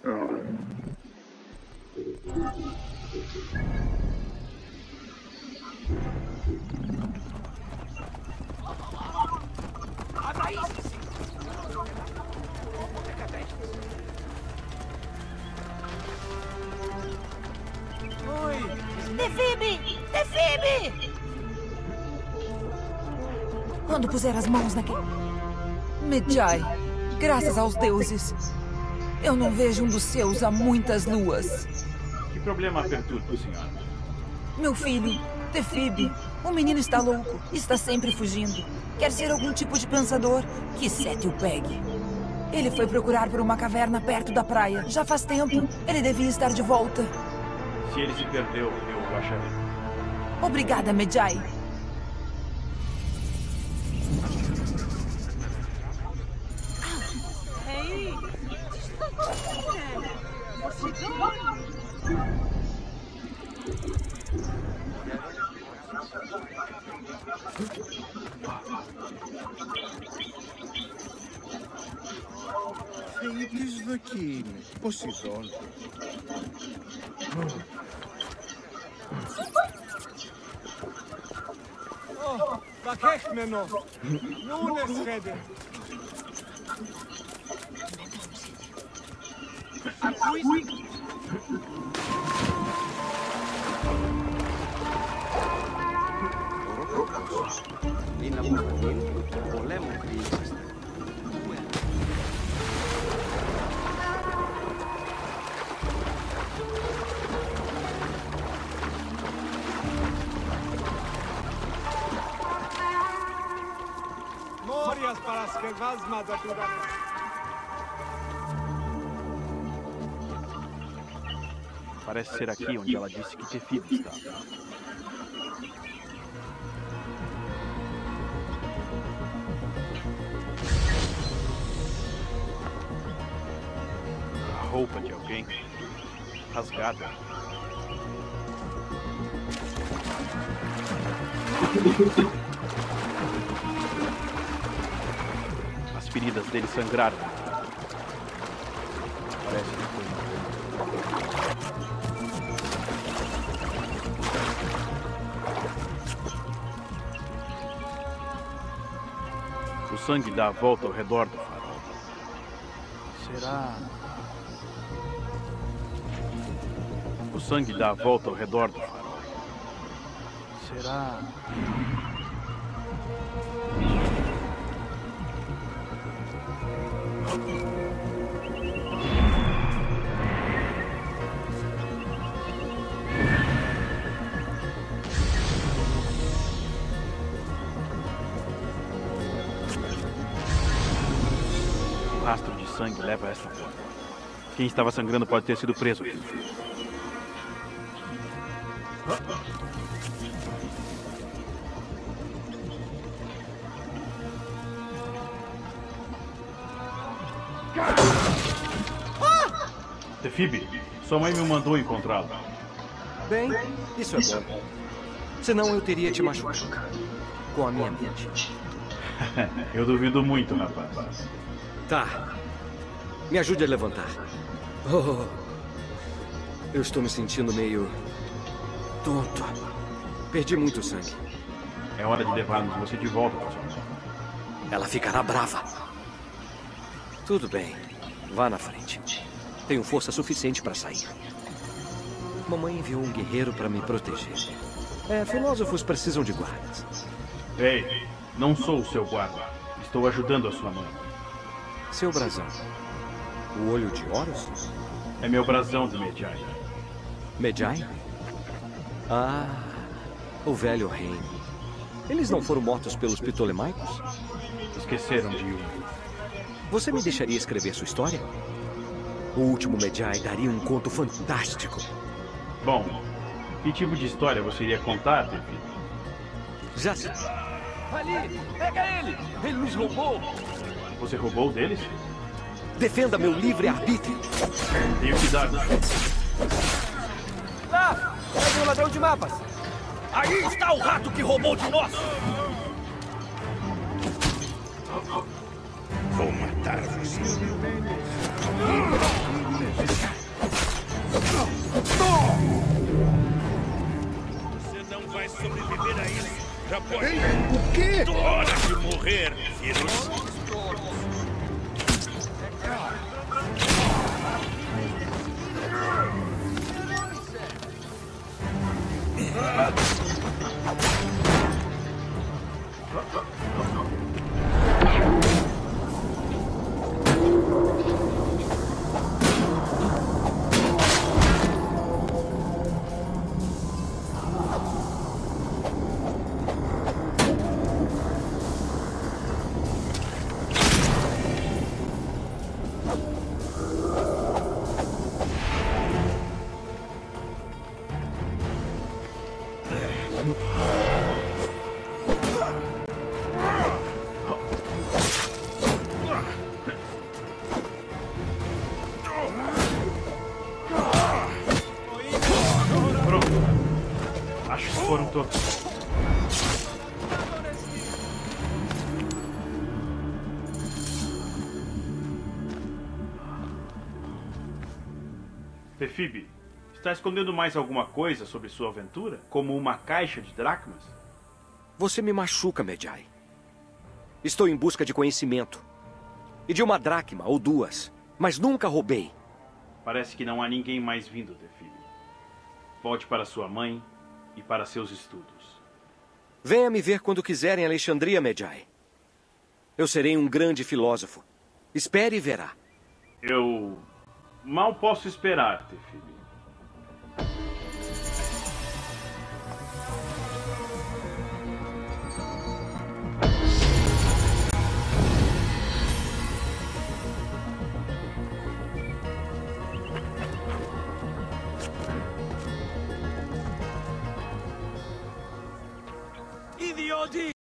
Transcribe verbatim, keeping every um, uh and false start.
Tefibi! Tefibi! Quando puser as mãos naquele... Medjay, graças aos deuses, eu não vejo um dos seus há muitas luas. Que problema perturba, senhora? Meu filho, Tefibi, o menino está louco, está sempre fugindo. Quer ser algum tipo de pensador? Que Sete o pegue. Ele foi procurar por uma caverna perto da praia. Já faz tempo. Ele devia estar de volta. Se ele se perdeu, eu o acharei. Obrigada, Medjay. Θεήτης δοκίμη. Ποσειδών. Ω, βακέχμενο. Νούνε σχέδε. Ακούεις? Είναι από αυτήν του πολέμου κρίσαστε. Μόριας παρασκευάσματα του δανείου. Parece ser aqui onde ela disse que Tefibi estava. A roupa de alguém rasgada. As feridas dele sangraram. Parece que foi uma... O sangue dá a volta ao redor do farol. Será... O sangue dá a volta ao redor do farol. Será... O rastro de sangue leva a esta porta. Quem estava sangrando pode ter sido preso aqui. Tefibi, sua mãe me mandou encontrá-lo. Bem, isso é bom. Senão eu teria te machucado. Com a minha mente. Eu duvido muito, rapaz. Tá. Me ajude a levantar. Oh, eu estou me sentindo meio... tonto. Perdi muito sangue. É hora de levarmos você de volta para sua mãe. Ela ficará brava. Tudo bem. Vá na frente. Tenho força suficiente para sair. Mamãe enviou um guerreiro para me proteger. É, filósofos precisam de guardas. Ei, não sou o seu guarda. Estou ajudando a sua mãe. Seu brasão. O olho de Horus? É meu brasão de Medjay. Medjay? Ah, o velho reino. Eles não foram mortos pelos Ptolemaicos? Esqueceram de um. Você me deixaria escrever sua história? O último Medjay daria um conto fantástico. Bom, que tipo de história você iria contar, Tefibi? Já sei. Ali, pega ele! Ele nos roubou! Você roubou deles? Defenda meu livre-arbítrio. Tenho que dar. Lá! Pegue o ladrão de mapas! Aí está o rato que roubou de nós! Vou matar você. Hora de morrer, filhos. Acho que foram todos. Tefibi, está escondendo mais alguma coisa sobre sua aventura? Como uma caixa de dracmas? Você me machuca, Medjay. Estou em busca de conhecimento. E de uma dracma ou duas. Mas nunca roubei. Parece que não há ninguém mais vindo, Tefibi. Volte para sua mãe e para seus estudos. Venha me ver quando quiser em Alexandria, Medjay. Eu serei um grande filósofo. Espere e verá. Eu mal posso esperar, Tefibi. Idioti!